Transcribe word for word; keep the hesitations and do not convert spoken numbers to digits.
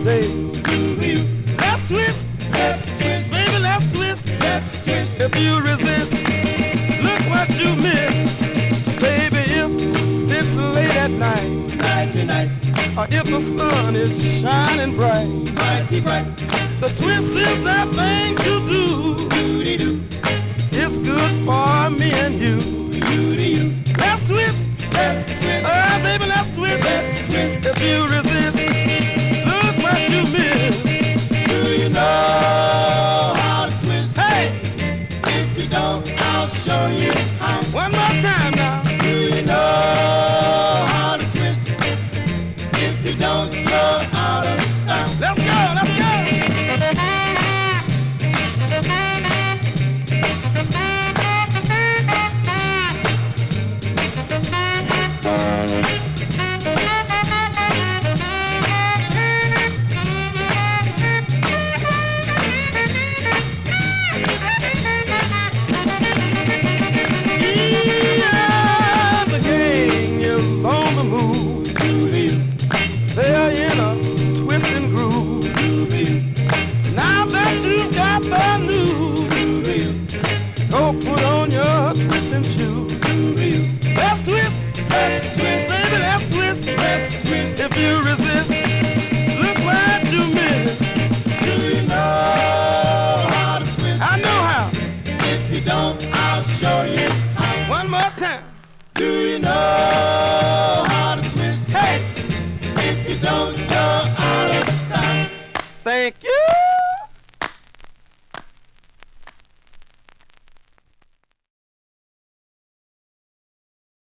today. Let's twist, let's twist, baby, let's twist, let's twist. If you resist, look what you missed, baby. If it's late at night, night to night, or if the sun is shining bright, mighty bright, the twist is that thing to do. Do-de-do. It's good for me and you. Do-de-do. Let's twist, let's twist, oh baby, let's twist, let's twist. If you resist, look what you missed. Do you know how to twist? Hey! If you don't, I'll show you how. One more time now. Do you know how to twist? If you don't, you're out of style. Let's go, let's go! If you resist, look what you miss. Do you know how to twist? I know how. If you don't, I'll show you how. One more time. Do you know